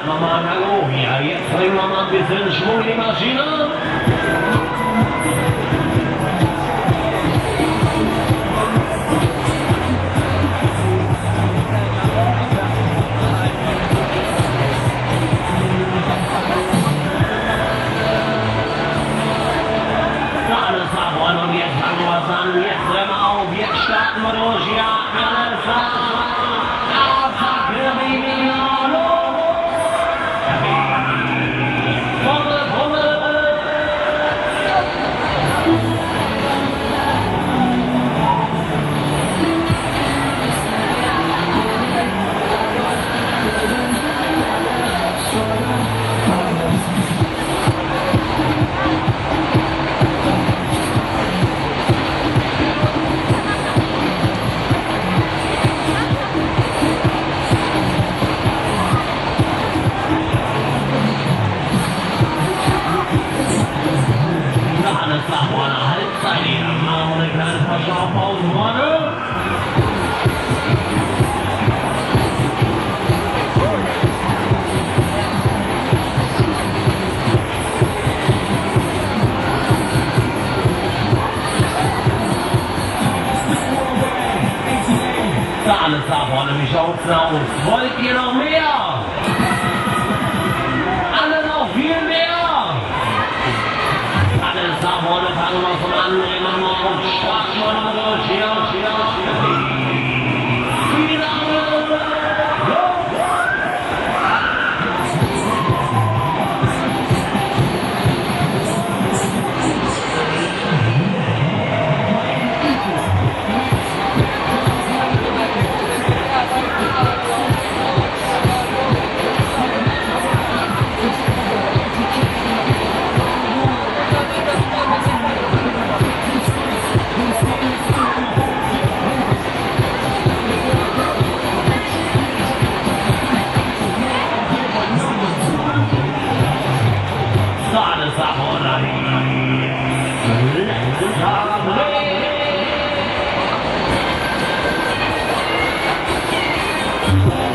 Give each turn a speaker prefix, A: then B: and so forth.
A: machen wir mal Hallo hier. Jetzt bringen wir mal ein bisschen Schwung in die Maschine. Und jetzt fangen wir was an, jetzt drehen wir auf, jetzt starten wir durch, ja, alles klar. Alles da vorne, wie schaut's da aus? Wollt ihr noch mehr? Alle noch viel mehr? Alles da vorne, fangen wir von an, drehen wir mal auf, starten wir mal durch, hier. Wie lange? Letzten Tag.